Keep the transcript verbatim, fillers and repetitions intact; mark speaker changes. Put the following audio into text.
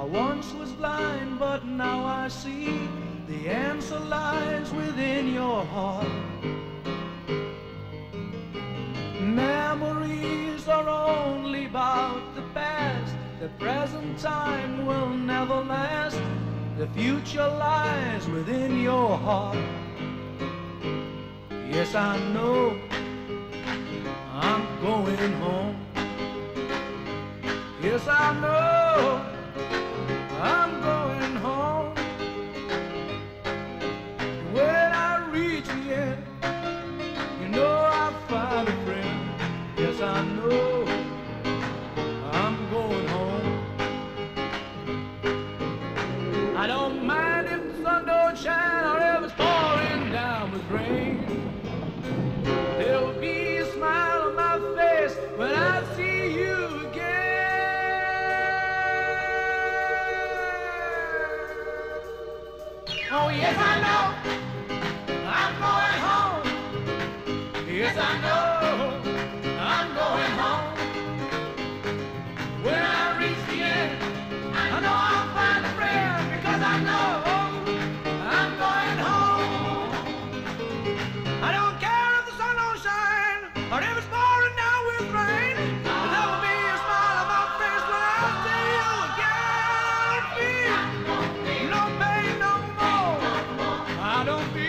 Speaker 1: once was blind, but now I see the answer lies within your heart. Memories are only about the past. The present time will never last. The future lies within your heart. Yes, I know I'm going home. Yes, I know I'm going home. When I reach the end, you know I'll find a friend. Yes, I know I'm going home. I don't mind if the sun don't shine or if it's pouring down with rain. There will be a smile on my face when I see you again. Oh, yes, I know I'm going home. Yes, I know I'm going home. When I reach the end, I know I'll find a friend, because I know I'm going home. I don't care if the sun don't shine or if it's pouring down with rain. There will be a smile on my face when I see you again. I don't feel no pain no more. I don't feel